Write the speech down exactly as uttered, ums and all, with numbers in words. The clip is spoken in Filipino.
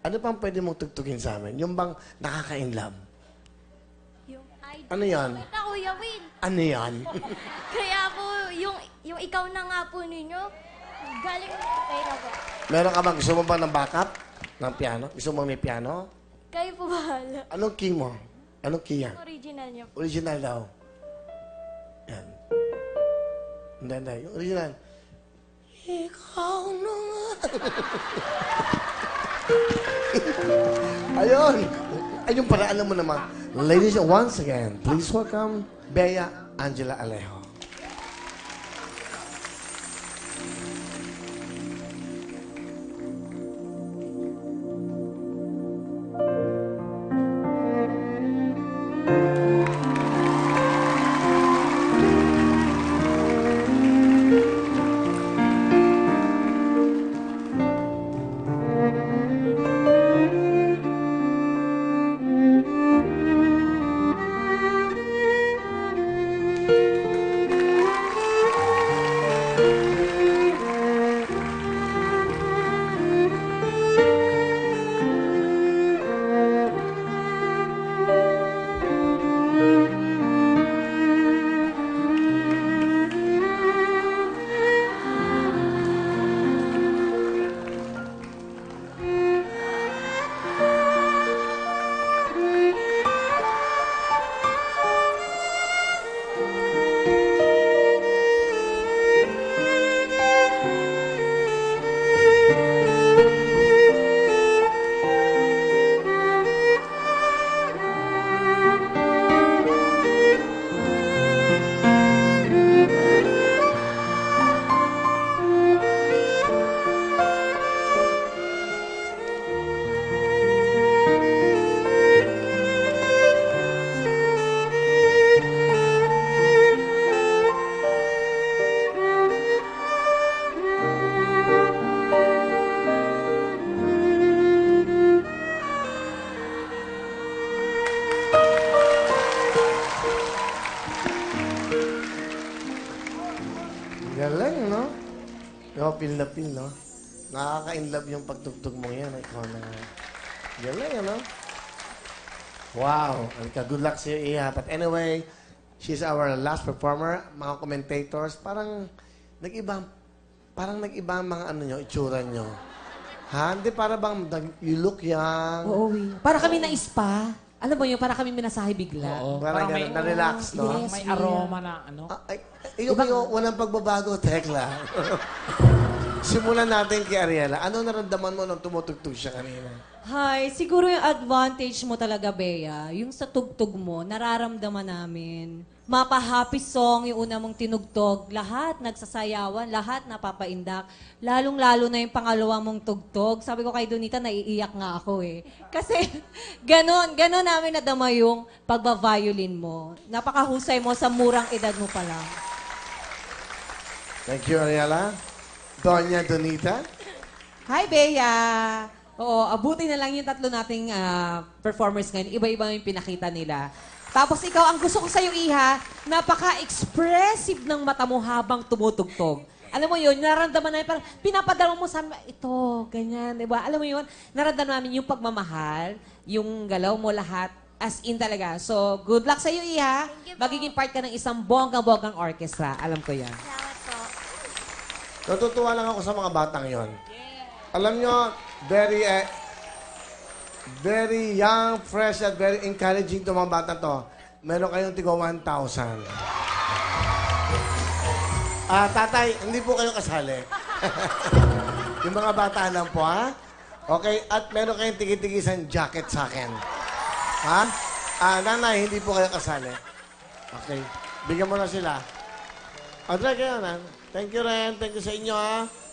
Ano pang pwede mong tugtugin sa amin? Yung bang nakaka-inlove? Yung idol. Ano yan? Kita, Kuya Will. Ano yan? Kaya po, yung, yung ikaw na nga po ninyo, galing okay na po. Meron ka ba? Gusto mo ba ng backup? Ng piano? Gusto mo may piano? Kayo po bahala. Anong key mo? Anong key yan? Original niyo po. Original daw. Yan. Hindi, hindi. Yung original. Ikaw na nga. Ayun. Ayun pala, alam mo naman. Ladies, once again, please welcome Bea Angela Alejo. Galing, no? No, feel na feel, no? Nakaka-inlove yung pagtugtog mo yan. Ikaw na. Galing, ano? Wow. Alika, good luck sa'yo, Iha. But anyway, she's our last performer. Mga commentators, parang nag-iba, parang nag-iba ang mga ano nyo, itsura nyo. Ha? Hindi, para bang nag- you look young. Oo, Will. Para kami na-spa. Alam mo yun, para kami minasahe bigla. Oo. Parang Parang may, ganun, na-relax, no? Yes. may Will. aroma na ano. Ah, ay, ay, yung yung walang pagbabago, Tekla. Simulan natin kay Ariela. Ano naramdaman mo nung tumutugtog siya kanina? Hi, siguro yung advantage mo talaga, Bea, yung sa tugtog mo, nararamdaman namin. Mapa-happy song, yung una mong tinugtog, lahat nagsasayawan, lahat napapaindak. Lalong-lalo na yung pangalawa mong tugtog. Sabi ko kay Donita, naiiyak nga ako eh. Kasi ganon, ganon namin nadama yung pagba-violin mo. Napakahusay mo sa murang edad mo pa lang. Thank you, Ariela. Doña Donita. Hi, Bea! Oo, abuti na lang yung tatlo nating ah, performers ngayon. Iba-iba yung pinakita nila. Tapos ikaw, ang gusto ko sa'yo, Iha, napaka-expressive ng mata mo habang tumutugtog. Alam mo yun, nararamdaman namin, parang pinapadala mo sa ito, ganyan, di ba? Alam mo yun, nararamdaman namin yung pagmamahal, yung galaw mo lahat, as in talaga. So, good luck sa'yo, Iha. Thank you po. Magiging part ka ng isang bonggang-bonggang orchestra. Alam ko yan. Salamat po. Natutuwa lang ako sa mga batang yon. Alam nyo, very, eh, very young, fresh, at very encouraging to mga bata to. Meron kayong tigo one thousand. Ah, tatay, hindi po kayo kasali. Yung mga bata lang po, ha? Okay, at meron kayong tigi-tigisan jacket sa akin. Ha? Ah, nanay, hindi po kayo kasali. Okay, bigyan mo na sila. O, try kayo, nan. Thank you, Ren. Thank you sa inyo, ha?